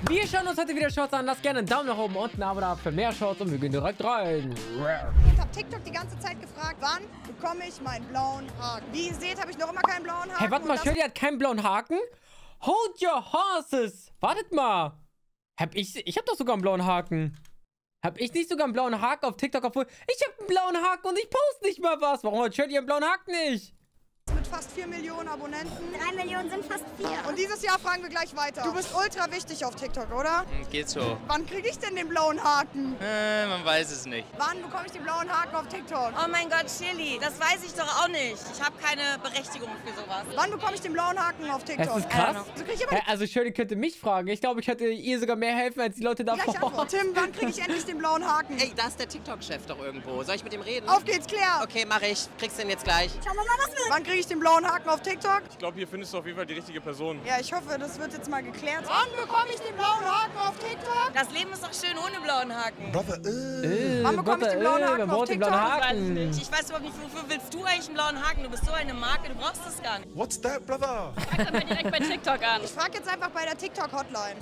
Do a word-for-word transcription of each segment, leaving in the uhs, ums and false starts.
Wir schauen uns heute wieder Shorts an. Lasst gerne einen Daumen nach oben und ein Abo da für mehr Shorts und wir gehen direkt rein. Ich habe TikTok die ganze Zeit gefragt, wann bekomme ich meinen blauen Haken? Wie ihr seht, habe ich noch immer keinen blauen Haken. Hey, warte mal, Shirley hat keinen blauen Haken? Hold your horses. Wartet mal. Hab ich, ich hab doch sogar einen blauen Haken. Hab ich nicht sogar einen blauen Haken auf TikTok, obwohl ich hab einen blauen Haken und ich poste nicht mal was. Warum hat Shirley einen blauen Haken nicht? Mit fast vier Millionen Abonnenten. Drei Millionen sind fast vier. Und dieses Jahr fragen wir gleich weiter. Du bist ultra wichtig auf TikTok, oder? Geht so. Wann kriege ich denn den blauen Haken? Äh, man weiß es nicht. Wann bekomme ich den blauen Haken auf TikTok? Oh mein Gott, Shirley, das weiß ich doch auch nicht. Ich habe keine Berechtigung für sowas. Wann bekomme ich den blauen Haken auf TikTok? Das ist krass. Also, krieg ich immer Ja, also Shirley könnte mich fragen. Ich glaube, ich könnte ihr sogar mehr helfen als die Leute gleich davor. Antwort. Tim, wann kriege ich endlich den blauen Haken? Ey, da ist der TikTok-Chef doch irgendwo. Soll ich mit ihm reden? Auf geht's, Claire! Okay, mach ich. Kriegst den jetzt gleich. Schauen wir mal, was wir... Wann kriege ich den blauen Haken auf TikTok? Ich glaube, hier findest du auf jeden Fall die richtige Person. Ja, ich hoffe, das wird jetzt mal geklärt. Wann bekomme ich den blauen Haken auf TikTok? Das Leben ist doch schön ohne blauen Haken. Äh, Wann bekomme ich den blauen Haken auf den blauen TikTok? Ich weiß es Haken? nicht. Ich weiß überhaupt nicht, wofür willst du eigentlich einen blauen Haken? Du bist so eine Marke, du brauchst das gar nicht. What's that, brother? Frag dann mal direkt bei TikTok an. Ich frage jetzt einfach bei der TikTok-Hotline.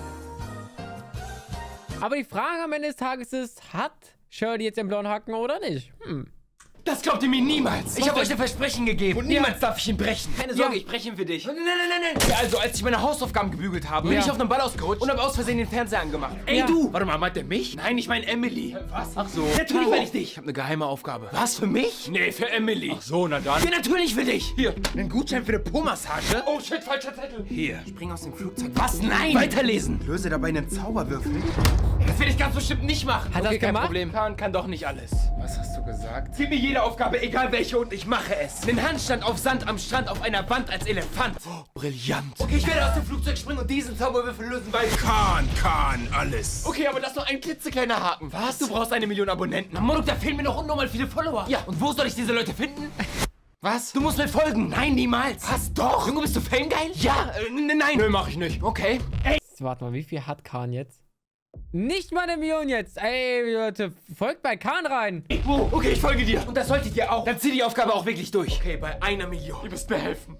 Aber die Frage am Ende des Tages ist, hat Shirley jetzt den blauen Haken oder nicht? Hm. Das glaubt ihr mir niemals. Ich habe euch ein Versprechen gegeben und niemals darf ich ihn brechen. Keine Sorge, Ja. ich breche ihn für dich. Nein, nein, nein, nein, nein. Ja, also, als ich meine Hausaufgaben gebügelt habe, bin Ja. ich auf einem Ball ausgerutscht und habe aus Versehen den Fernseher angemacht. Ey, Ja. du! Warte mal, meint der mich? Nein, ich meine Emily. Was? Ach so. Natürlich meine ich dich. Ich habe eine geheime Aufgabe. Was, für mich? Nee, für Emily. Ach so, na dann. Ja, natürlich für dich. Hier, einen Gutschein für eine Po-Massage. Oh, shit, falscher Zettel. Hier. Spring aus dem Flugzeug. Was? Nein! Weiterlesen. Löse dabei einen Zauberwürfel. Das will ich ganz bestimmt nicht machen. Hat okay, das kein gemacht? Problem. Kahn kann doch nicht alles. Was hast du gesagt? Gib mir jede Aufgabe, egal welche, und ich mache es. Den Handstand auf Sand am Strand auf einer Wand als Elefant. Oh, brillant. Okay, ich werde aus dem Flugzeug springen und diesen Zauberwürfel lösen, weil... Kahn, Kahn, alles. Okay, aber das ist noch ein klitzekleiner Haken. Was? Du brauchst eine Million Abonnenten. Am Monat, da fehlen mir noch unnormal viele Follower. Ja, und wo soll ich diese Leute finden? Was? Du musst mir folgen. Nein, niemals. Was? Doch. Junge, bist du famegeil? Ja. Äh, nein. Nö, mach ich nicht. Okay. Ey. Warte mal, wie viel hat Kahn jetzt? Nicht mal eine Million jetzt. Ey, Leute, folgt bei Kahn rein. Oh, okay, ich folge dir. Und das solltet ihr auch. Dann zieh die Aufgabe auch wirklich durch. Okay, bei einer Million. Ihr müsst mir helfen.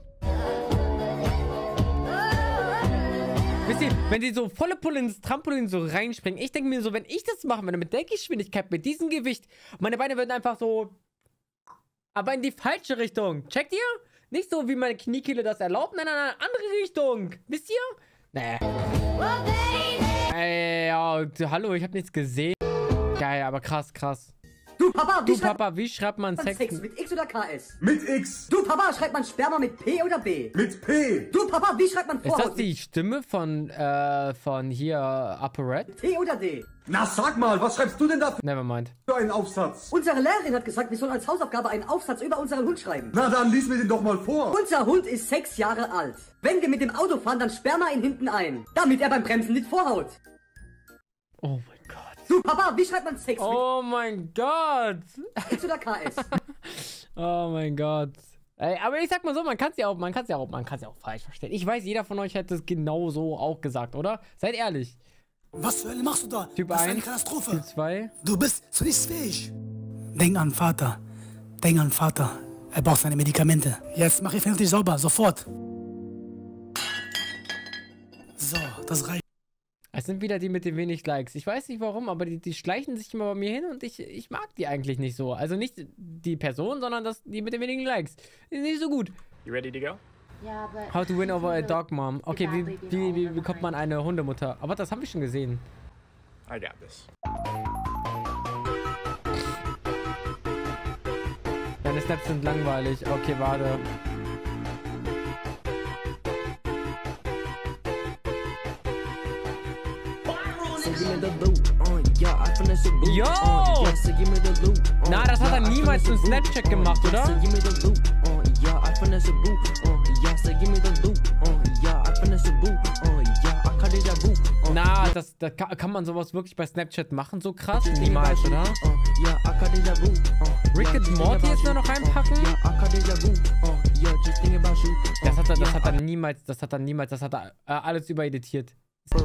Wisst ihr, wenn die so volle Pulle ins Trampolin so reinspringen, ich denke mir so, wenn ich das mache, wenn mit der Geschwindigkeit, mit diesem Gewicht, meine Beine würden einfach so, aber in die falsche Richtung. Checkt ihr? Nicht so, wie meine Kniekehle das erlaubt, nein, nein, nein, andere Richtung. Wisst ihr? Nee. Ey, ja, hallo, ich habe nichts gesehen. Geil, aber krass, krass. Du Papa, wie Du schreibt Papa, wie schreibt man man Sex? Sex? Mit X oder K S? Mit X. Du Papa, schreibt man Sperma mit P oder B? Mit P. Du Papa, wie schreibt man Ist Vorhaut? das die Stimme von, äh, von hier, ApoRed? mit T oder D? Na sag mal, was schreibst du denn da Nevermind. für einen Aufsatz? Unsere Lehrerin hat gesagt, wir sollen als Hausaufgabe einen Aufsatz über unseren Hund schreiben. Na dann lies mir den doch mal vor. Unser Hund ist sechs Jahre alt. Wenn wir mit dem Auto fahren, dann sperren wir ihn hinten ein, damit er beim Bremsen nicht vorhaut. Oh mein Gott. Du Papa, wie schreibt man Sex? Oh mein Gott. Mit X oder K S? Oh mein Gott. Ey, aber ich sag mal so, man kann es ja auch, man kann es ja auch, man kann es ja auch falsch verstehen. Ich weiß, jeder von euch hätte es genau so auch gesagt, oder? Seid ehrlich. Was machst du da? Typ das ist eine eins, Katastrophe. Typ zwei. Du bist zu nichts fähig. Denk an Vater. Denk an Vater. Er braucht seine Medikamente. Jetzt mach ich vernünftig sauber, sofort. So, das reicht. Es sind wieder die mit den wenig Likes. Ich weiß nicht warum, aber die, die schleichen sich immer bei mir hin und ich, ich mag die eigentlich nicht so. Also nicht die Person, sondern das, die mit den wenigen Likes. Ist nicht so gut. You ready to go? Ja, aber How to win over a dog mom. Okay, wie, wie, wie bekommt man eine Hundemutter? Aber das haben wir schon gesehen. I got this. Deine Snaps sind langweilig. Okay, warte. Yo! Na, das hat er niemals im Snapchat gemacht, oder? Na, das, da kann, kann man sowas wirklich bei Snapchat machen, so krass? Niemals, oder? Rick and Morty jetzt nur noch reinpacken? Das hat er, das hat er niemals, das hat er niemals, das hat er äh, alles übereditiert.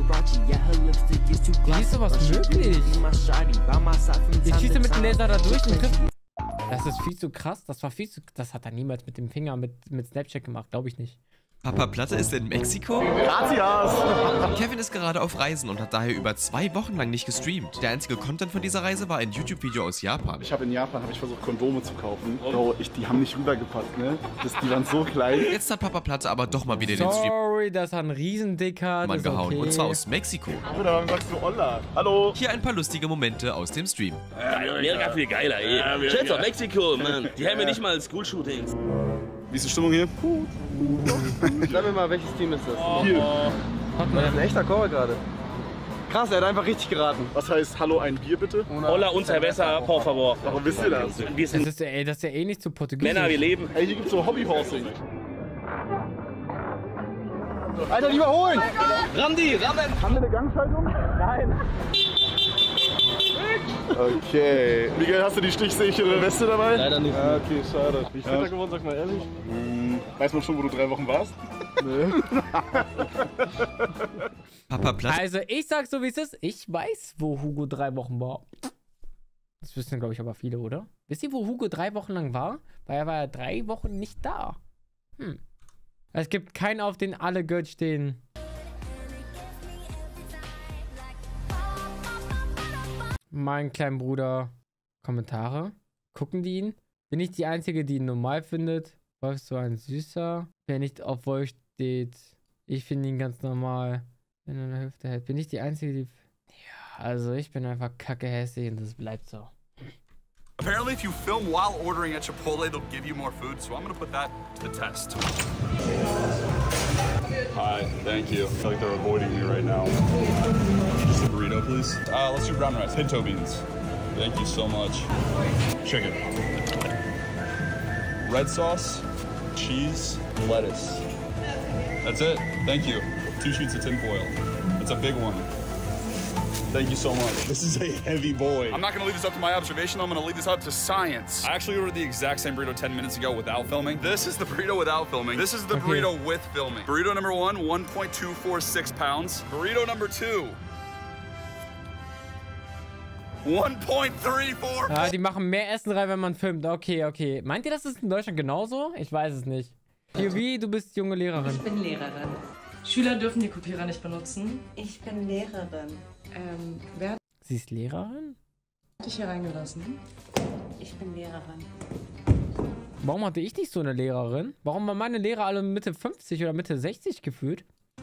Wie ist sowas möglich? Ich schieße mit dem Laser da durch und trifft. Das ist viel zu krass. Das war viel zu. Das hat er niemals mit dem Finger mit, mit Snapchat gemacht, glaube ich nicht. Papa Platte ist in Mexiko? Gracias! Kevin ist gerade auf Reisen und hat daher über zwei Wochen lang nicht gestreamt. Der einzige Content von dieser Reise war ein YouTube-Video aus Japan. Ich habe in Japan habe ich versucht, Kondome zu kaufen. Bro, ich, die haben nicht rübergepasst, ne? Das, die waren so klein. Jetzt hat Papa Platte aber doch mal wieder den Stream Sorry, das hat ein Riesendicker. Mann gehauen. Okay. Und zwar aus Mexiko. Oder warum sagst du Olla? Hallo? Hier ein paar lustige Momente aus dem Stream. Ja, mega viel geiler, ey. Ja, Schätze auf Mexiko, Mann. Die haben ja nicht mal School-Shootings. Wie ist die Stimmung hier? Sag mir mal, welches Team ist das? Oh, hier. Oh. Das ist ein echter Chor gerade. Krass, er hat einfach richtig geraten. Was heißt Hallo, ein Bier bitte? Hola und Cerveza, por favor. Warum wisst ihr das? Wir sind das, ist, ey, das ist ja eh nicht zu portugiesisch. Männer, wir leben. Ey, hier gibt's so Hobbyhorsing. Alter, die überholen! Randi, rammen! Haben wir eine Gangschaltung? Nein. Okay. Miguel, hast du die stichsichere Weste dabei? Leider nicht. Ah, okay, schade. Wie ist Wetter geworden, sag mal ehrlich? Hm, weiß man schon, wo du drei Wochen warst? Nee. Papa Platte. Also, ich sag so, wie es ist. Ich weiß, wo Hugo drei Wochen war. Das wissen, glaube ich, aber viele, oder? Wisst ihr, wo Hugo drei Wochen lang war? Weil er war ja drei Wochen nicht da. Hm. Es gibt keinen, auf den alle Geld stehen. Mein kleiner Bruder. Kommentare. Gucken die ihn? Bin ich die Einzige, die ihn normal findet? Wolf ist so ein Süßer. Wer nicht auf Wolf steht. Ich finde ihn ganz normal. Wenn er eine Hüfte hält. Bin ich die Einzige, die... Ja, also ich bin einfach kacke hässlich und das bleibt so. Apparently, if you film while ordering at Chipotle, they'll give you more food, so I'm gonna put that to the test. Hi, thank you. I feel like they're avoiding me right now. Just a burrito, please. Uh, let's do brown rice, pinto beans. Thank you so much. Chicken. Red sauce, cheese, lettuce. That's it. Thank you. Two sheets of tinfoil. That's a big one. Thank you so much. This is a heavy boy. I'm not gonna leave this up to my observation. I'm gonna leave this up to science. I actually ordered the exact same burrito ten minutes ago without filming. This is the burrito without filming. This is the Okay. burrito with filming. Burrito number one, one point two four six pounds. Burrito number two, one point three four. Ja, die machen mehr Essen rein, wenn man filmt. Okay, okay. Meint ihr, das ist in Deutschland genauso? Ich weiß es nicht. P O V, du bist junge Lehrerin. Ich bin Lehrerin. Schüler dürfen die Kopierer nicht benutzen. Ich bin Lehrerin. Ähm, wer hat Sie ist Lehrerin? dich hier reingelassen? Ich bin Lehrerin. Warum hatte ich nicht so eine Lehrerin? Warum waren meine Lehrer alle Mitte fünfzig oder Mitte sechzig gefühlt?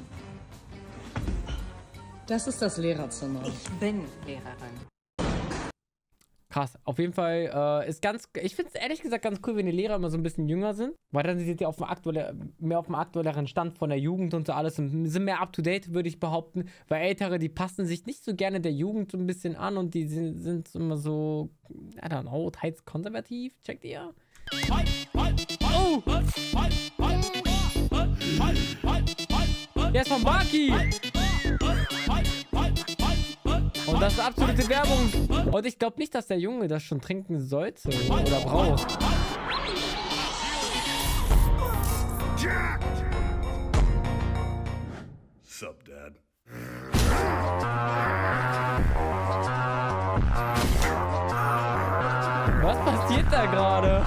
Das ist das Lehrerzimmer. Ich bin Lehrerin. Krass. Auf jeden Fall äh, ist ganz... Ich finde es ehrlich gesagt ganz cool, wenn die Lehrer immer so ein bisschen jünger sind. Weil dann sind die auf dem aktuelle, mehr auf dem aktuelleren Stand von der Jugend und so alles. Und sind mehr up-to-date, würde ich behaupten. Weil Ältere, die passen sich nicht so gerne der Jugend so ein bisschen an. Und die sind, sind immer so... I don't know, teils konservativ. Checkt ihr? Oh! Der ist von Baki! Und das ist absolute Werbung. Und ich glaube nicht, dass der Junge das schon trinken sollte oder braucht. Sup, Dad? Was passiert da gerade?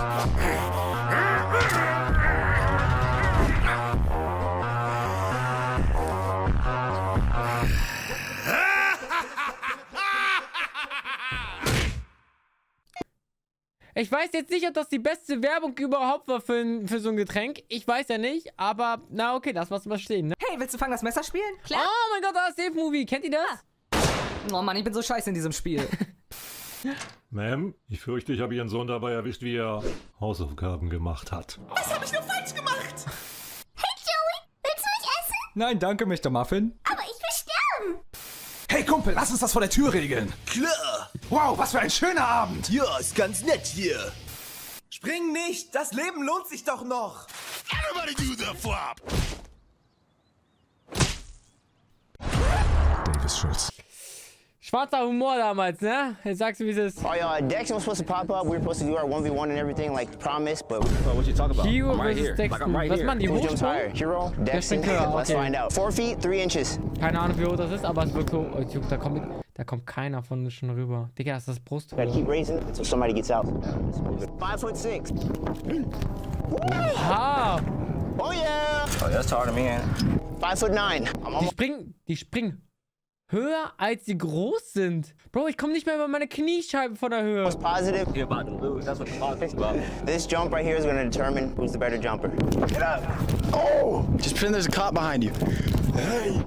Ich weiß jetzt nicht, ob das die beste Werbung überhaupt war für, ein, für so ein Getränk. Ich weiß ja nicht, aber na okay, lass was mal stehen. Ne? Hey, willst du Fang das Messer spielen? Klar. Oh mein Gott, da ist Safe Movie. Kennt ihr das? Oh Mann, ich bin so scheiße in diesem Spiel. Ma'am, ich fürchte, ich habe Ihren Sohn dabei erwischt, wie er Hausaufgaben gemacht hat. Was habe ich nur falsch gemacht? Hey Joey, willst du mich essen? Nein, danke, Mister Muffin. Aber ich will sterben. Hey Kumpel, lass uns das vor der Tür regeln. Klar. Wow, was für ein schöner Abend. Ja, ist ganz nett hier. Spring nicht, das Leben lohnt sich doch noch. Everybody do the flop. Davis Schultz. Schwarzer Humor damals, ne? Jetzt sagst du, wie es ist. Oh, yeah, Dexton was supposed to pop up. We were supposed to do our one v one and everything, like promised, but... Uh, what you talk about? Hero I'm right versus here. Dexton. Like, I'm right Was here. machen die Who jumps Hochsprung? higher? Hero, Dexton? Höher, Let's okay. find out. Four feet, three inches. Keine Ahnung, wie hoch das ist, aber es wirkt so... Oh, Juck, da kommt, da kommt keiner von uns schon rüber. Digga, das ist das Brusthöhe. Gotta keep raising until somebody gets out. Five foot six. Oha! Oh yeah! Oh, that's taller than me, man. Five foot nine. Die springen, die springen höher, als sie groß sind. Bro, ich komme nicht mehr über meine Kniescheibe von der Höhe. Most positive. You're about to lose. That's what the politics about. This jump right here is going to determine who's the better jumper. Get up. Oh! Just pretend there's a cop behind you. Hey!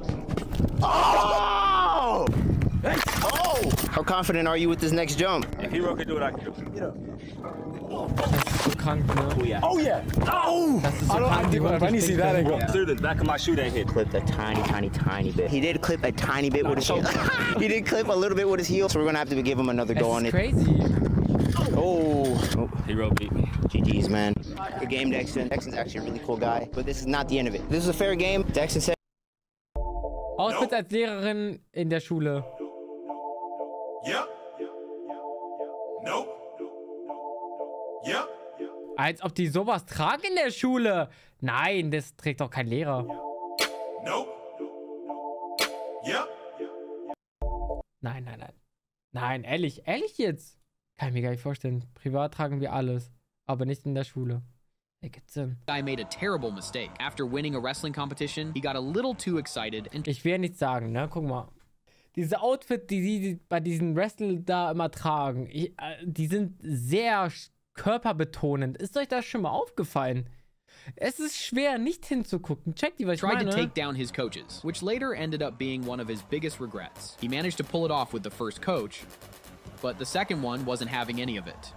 Oh! Hey! Oh! How confident are you with this next jump? If Hero can do it, I can do it. Get up. Das ist so krank, ne? Oh yeah. Oh yeah. Oh! Das ist so I don't krank. think I need to see that angle. Yeah. Through the back of my shoe that hit. Clipped a tiny, tiny, tiny bit. He did clip a tiny bit with his heel. He did clip a little bit with his heel, so we're gonna have to give him another go on it. That's crazy. Oh. oh. Hero beat me. G G's, man. Good game, Dexton. Dexton's actually a really cool guy, but this is not the end of it. This is a fair game. Dexton said. Ausbildung als Lehrerin in der Schule. Yep. Nope. Yep. Als ob die sowas tragen in der Schule. Nein, das trägt doch kein Lehrer. Nope. Yep. Nein, nein, nein. Nein, ehrlich, ehrlich jetzt. Kann ich mir gar nicht vorstellen. Privat tragen wir alles, aber nicht in der Schule. Ergibt Sinn. Guy made a terrible mistake. After winning a wrestling competition, he got a little too excited and ich will nichts sagen, ne? Guck mal. Diese Outfits, die sie bei diesen Wrestlern da immer tragen, ich, äh, die sind sehr körperbetonend. Ist euch das schon mal aufgefallen? Es ist schwer, nicht hinzugucken. Check die, was ich tried meine. to take down his coaches, which later ended up being one of his biggest regrets. He managed to pull it off with the first coach, but the second one wasn't having any of it.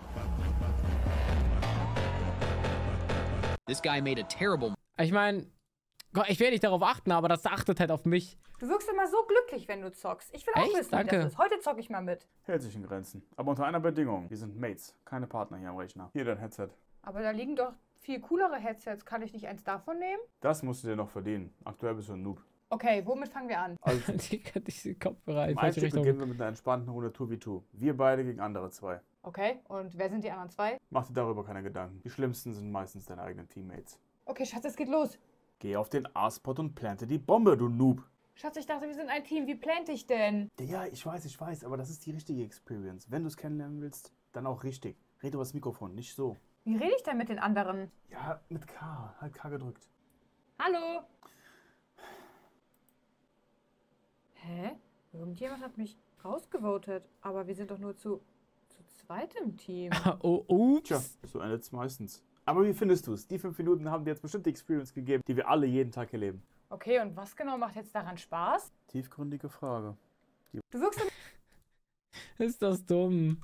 This guy made a terrible... Ich meine, ich werde nicht darauf achten, aber das achtet halt auf mich. Du wirkst immer so glücklich, wenn du zockst. Ich will auch Echt? wissen, Danke. wie das ist. Heute zocke ich mal mit. Hält sich in Grenzen. Aber unter einer Bedingung. Wir sind Mates, keine Partner hier am Rechner. Hier dein Headset. Aber da liegen doch viel coolere Headsets. Kann ich nicht eins davon nehmen? Das musst du dir noch verdienen. Aktuell bist du ein Noob. Okay, womit fangen wir an? Also, diese Kopfhörer in im falsche Einstieg Richtung. beginnen wir mit einer entspannten Runde zwei gegen zwei. Wir beide gegen andere zwei. Okay, und wer sind die anderen zwei? Mach dir darüber keine Gedanken. Die schlimmsten sind meistens deine eigenen Teammates. Okay, Schatz, es geht los. Geh auf den A-Spot und plante die Bombe, du Noob. Schatz, ich dachte, wir sind ein Team. Wie plante ich denn? Ja, ich weiß, ich weiß, aber das ist die richtige Experience. Wenn du es kennenlernen willst, dann auch richtig. Rede über das Mikrofon, nicht so. Wie rede ich denn mit den anderen? Ja, mit K. Halt K gedrückt. Hallo? Hä? Irgendjemand hat mich rausgevotet. Aber wir sind doch nur zu, zu zweit im Team. Oh, ups. Tja, so endet es meistens. Aber wie findest du es? Die fünf Minuten haben dir jetzt bestimmt die Experience gegeben, die wir alle jeden Tag erleben. Okay, und was genau macht jetzt daran Spaß? Tiefgründige Frage. Die du wirkst... Ist das dumm.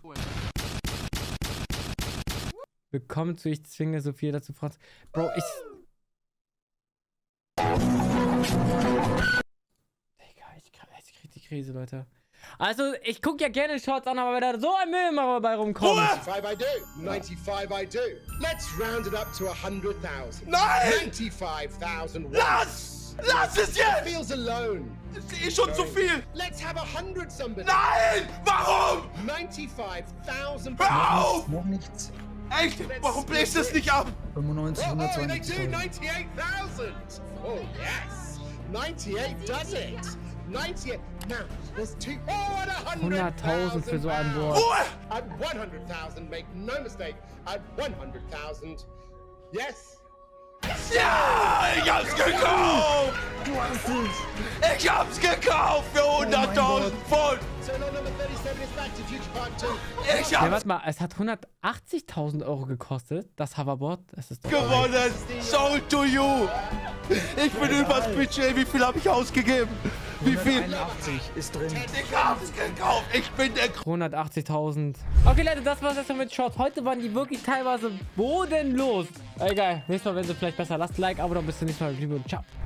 Willkommen zu Ich zwinge Sophia dazu, Franz. Bro, ich... Digga, ich, ich krieg die Krise, Leute. Also, ich guck ja gerne Shorts an, aber wenn da so ein Müll immer dabei rumkommt. ninety-five I do. ninety-five I do. Let's round it up to one hundred thousand. Nein! ninety-five thousand. Lass! Lass es jetzt! It feels alone. Das ist eh schon zu viel. Let's have a hundred somebody. Nein! Warum? ninety-five thousand. Hör auf! Noch nichts. Echt? Warum bläst es nicht ab? fünfundneunzig, hundertzweiundneunzig. Oh, they do ninety-eight thousand. Oh, yes. ninety-eight does it. ninety-eight. Now, there's two. Oh, and one hundred thousand für so ein Wort. At one hundred thousand, make no mistake. At one hundred thousand. Yes. Ja, ich hab's gekauft! Du hast es! Ich hab's gekauft für hunderttausend Pfund! Ich Ja, hab's warte mal, es hat hundertachtzigtausend Euro gekostet, das Hoverboard. Das ist gewonnen! Sold to you! Ich bin übers Budget, wie viel habe ich ausgegeben? Wie viel? hunderteinundachtzig ist drin. Ich hab's gekauft! Ich bin der... hundertachtzigtausend. Okay, Leute, das war's jetzt mit Shorts. Heute waren die wirklich teilweise bodenlos. Egal, nächstes Mal werden sie vielleicht besser. Lasst ein Like, Abo, dann bis zum nächsten Mal. Liebe und ciao.